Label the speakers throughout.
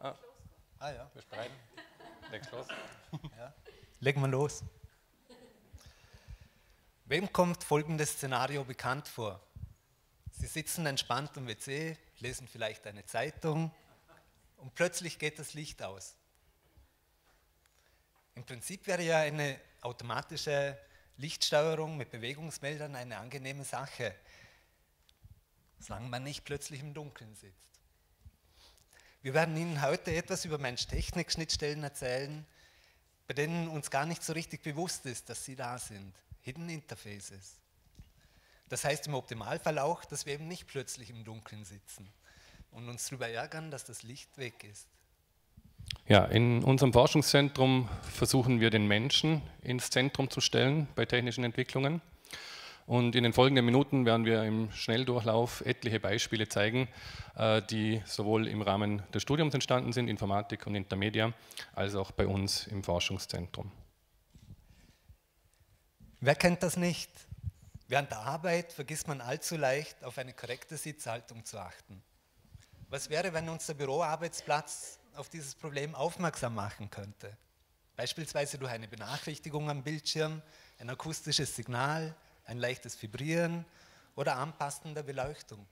Speaker 1: Ja.
Speaker 2: Bist du bereit? Leg's los.
Speaker 1: Ja. Legen wir los. Wem kommt folgendes Szenario bekannt vor? Sie sitzen entspannt am WC, lesen vielleicht eine Zeitung und plötzlich geht das Licht aus. Im Prinzip wäre ja eine automatische Lichtsteuerung mit Bewegungsmeldern eine angenehme Sache, solange man nicht plötzlich im Dunkeln sitzt. Wir werden Ihnen heute etwas über Mensch-Technik-Schnittstellen erzählen, bei denen uns gar nicht so richtig bewusst ist, dass sie da sind. Hidden Interfaces. Das heißt im Optimalfall auch, dass wir eben nicht plötzlich im Dunkeln sitzen und uns darüber ärgern, dass das Licht weg ist.
Speaker 2: Ja, in unserem Forschungszentrum versuchen wir den Menschen ins Zentrum zu stellen bei technischen Entwicklungen. Und in den folgenden Minuten werden wir im Schnelldurchlauf etliche Beispiele zeigen, die sowohl im Rahmen des Studiums entstanden sind, Informatik und Intermedia, als auch bei uns im Forschungszentrum.
Speaker 1: Wer kennt das nicht? Während der Arbeit vergisst man allzu leicht, auf eine korrekte Sitzhaltung zu achten. Was wäre, wenn uns der Büroarbeitsplatz auf dieses Problem aufmerksam machen könnte? Beispielsweise durch eine Benachrichtigung am Bildschirm, ein akustisches Signal, ein leichtes Vibrieren oder Anpassen der Beleuchtung.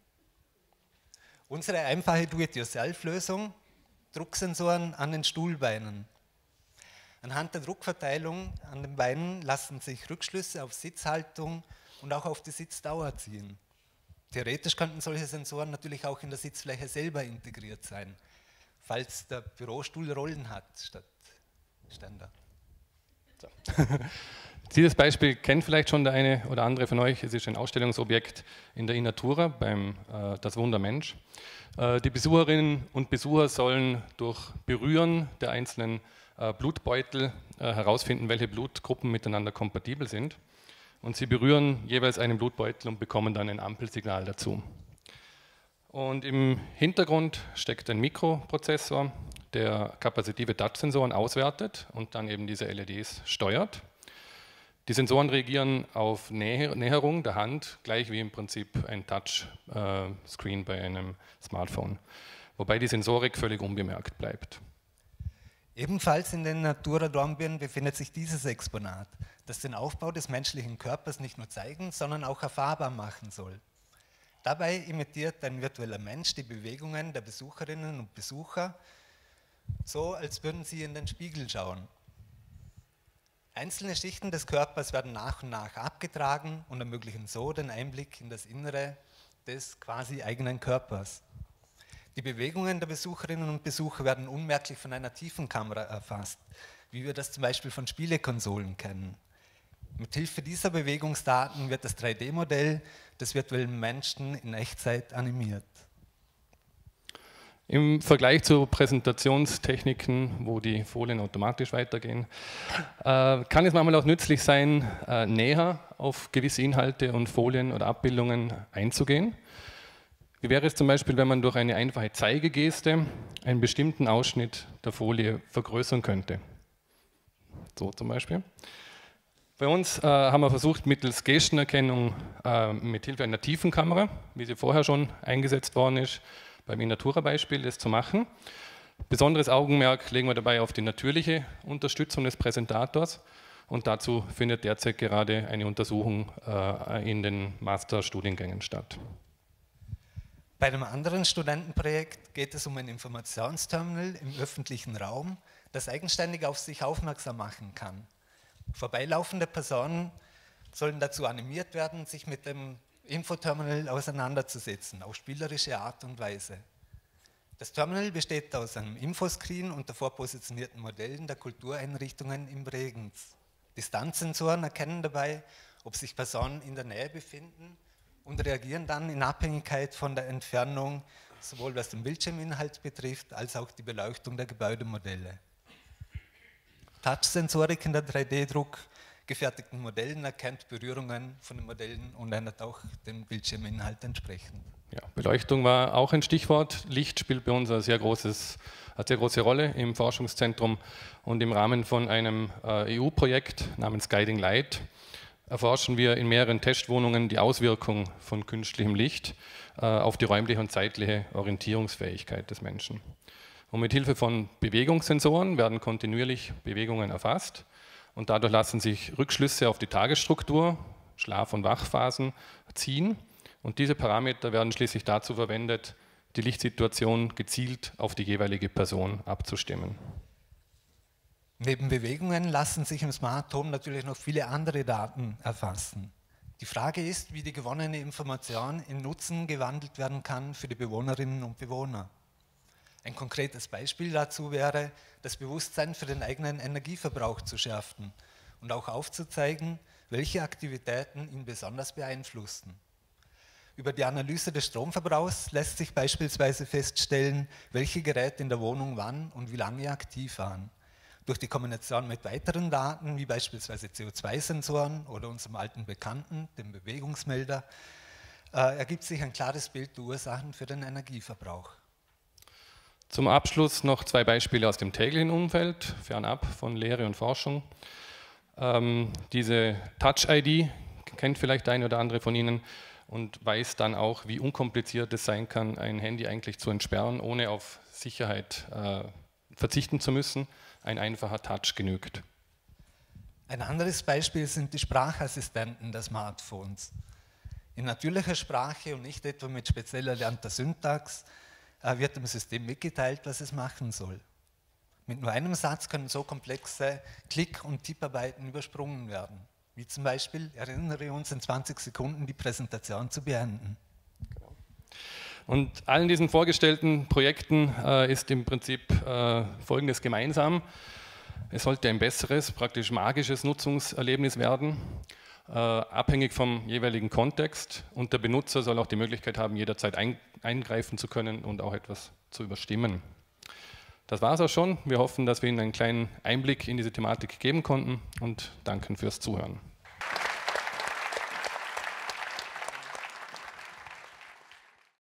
Speaker 1: Unsere einfache Do-it-yourself-Lösung: Drucksensoren an den Stuhlbeinen. Anhand der Druckverteilung an den Beinen lassen sich Rückschlüsse auf Sitzhaltung und auch auf die Sitzdauer ziehen. Theoretisch könnten solche Sensoren natürlich auch in der Sitzfläche selber integriert sein, falls der Bürostuhl Rollen hat statt Ständer.
Speaker 2: So. Dieses Beispiel kennt vielleicht schon der eine oder andere von euch. Es ist ein Ausstellungsobjekt in der Innatura beim Das Wunder Mensch. Die Besucherinnen und Besucher sollen durch Berühren der einzelnen Blutbeutel herausfinden, welche Blutgruppen miteinander kompatibel sind. Und sie berühren jeweils einen Blutbeutel und bekommen dann ein Ampelsignal dazu. Und im Hintergrund steckt ein Mikroprozessor, der kapazitive Touchsensoren auswertet und dann eben diese LEDs steuert. Die Sensoren reagieren auf Näherung der Hand, gleich wie im Prinzip ein Touchscreen bei einem Smartphone, wobei die Sensorik völlig unbemerkt bleibt.
Speaker 1: Ebenfalls in den Natura-Dornbirnen befindet sich dieses Exponat, das den Aufbau des menschlichen Körpers nicht nur zeigen, sondern auch erfahrbar machen soll. Dabei imitiert ein virtueller Mensch die Bewegungen der Besucherinnen und Besucher, so als würden sie in den Spiegel schauen. Einzelne Schichten des Körpers werden nach und nach abgetragen und ermöglichen so den Einblick in das Innere des quasi eigenen Körpers. Die Bewegungen der Besucherinnen und Besucher werden unmerklich von einer Tiefenkamera erfasst, wie wir das zum Beispiel von Spielekonsolen kennen. Mithilfe dieser Bewegungsdaten wird das 3D-Modell des virtuellen Menschen in Echtzeit animiert.
Speaker 2: Im Vergleich zu Präsentationstechniken, wo die Folien automatisch weitergehen, kann es manchmal auch nützlich sein, näher auf gewisse Inhalte und Folien oder Abbildungen einzugehen. Wie wäre es zum Beispiel, wenn man durch eine einfache Zeigegeste einen bestimmten Ausschnitt der Folie vergrößern könnte? So zum Beispiel. Bei uns haben wir versucht, mittels Gestenerkennung mit Hilfe einer Tiefenkamera, wie sie vorher schon eingesetzt worden ist, beim Innatura-Beispiel das zu machen. Besonderes Augenmerk legen wir dabei auf die natürliche Unterstützung des Präsentators und dazu findet derzeit gerade eine Untersuchung in den Masterstudiengängen statt.
Speaker 1: Bei einem anderen Studentenprojekt geht es um ein Informationsterminal im öffentlichen Raum, das eigenständig auf sich aufmerksam machen kann. Vorbeilaufende Personen sollen dazu animiert werden, sich mit dem Infoterminal auseinanderzusetzen, auf spielerische Art und Weise. Das Terminal besteht aus einem Infoscreen und davor positionierten Modellen der Kultureinrichtungen in Bregenz. Distanzsensoren erkennen dabei, ob sich Personen in der Nähe befinden und reagieren dann in Abhängigkeit von der Entfernung, sowohl was den Bildschirminhalt betrifft, als auch die Beleuchtung der Gebäudemodelle. Touchsensorik in der 3D-Druck gefertigten Modellen erkennt Berührungen von den Modellen und ändert auch den Bildschirminhalt entsprechend.
Speaker 2: Ja, Beleuchtung war auch ein Stichwort. Licht spielt bei uns eine sehr große Rolle im Forschungszentrum und im Rahmen von einem EU-Projekt namens Guiding Light erforschen wir in mehreren Testwohnungen die Auswirkung von künstlichem Licht auf die räumliche und zeitliche Orientierungsfähigkeit des Menschen. Und mit Hilfe von Bewegungssensoren werden kontinuierlich Bewegungen erfasst und dadurch lassen sich Rückschlüsse auf die Tagesstruktur, Schlaf- und Wachphasen ziehen. Und diese Parameter werden schließlich dazu verwendet, die Lichtsituation gezielt auf die jeweilige Person abzustimmen.
Speaker 1: Neben Bewegungen lassen sich im Smart Home natürlich noch viele andere Daten erfassen. Die Frage ist, wie die gewonnene Information in Nutzen gewandelt werden kann für die Bewohnerinnen und Bewohner. Ein konkretes Beispiel dazu wäre, das Bewusstsein für den eigenen Energieverbrauch zu schärfen und auch aufzuzeigen, welche Aktivitäten ihn besonders beeinflussen. Über die Analyse des Stromverbrauchs lässt sich beispielsweise feststellen, welche Geräte in der Wohnung wann und wie lange aktiv waren. Durch die Kombination mit weiteren Daten, wie beispielsweise CO2-Sensoren oder unserem alten Bekannten, dem Bewegungsmelder, ergibt sich ein klares Bild der Ursachen für den Energieverbrauch.
Speaker 2: Zum Abschluss noch 2 Beispiele aus dem täglichen Umfeld, fernab von Lehre und Forschung. Diese Touch-ID kennt vielleicht der eine oder andere von Ihnen und weiß dann auch, wie unkompliziert es sein kann, ein Handy eigentlich zu entsperren, ohne auf Sicherheit verzichten zu müssen. Ein einfacher Touch genügt.
Speaker 1: Ein anderes Beispiel sind die Sprachassistenten der Smartphones. In natürlicher Sprache und nicht etwa mit speziell erlernter Syntax wird dem System mitgeteilt, was es machen soll. Mit nur einem Satz können so komplexe Klick- und Tipparbeiten übersprungen werden. Wie zum Beispiel, erinnere uns in 20 Sekunden die Präsentation zu beenden.
Speaker 2: Und allen diesen vorgestellten Projekten ist im Prinzip Folgendes gemeinsam. Es sollte ein besseres, praktisch magisches Nutzungserlebnis werden, abhängig vom jeweiligen Kontext. Und der Benutzer soll auch die Möglichkeit haben, jederzeit eingreifen zu können und auch etwas zu überstimmen. Das war es auch schon. Wir hoffen, dass wir Ihnen einen kleinen Einblick in diese Thematik geben konnten und danken fürs Zuhören.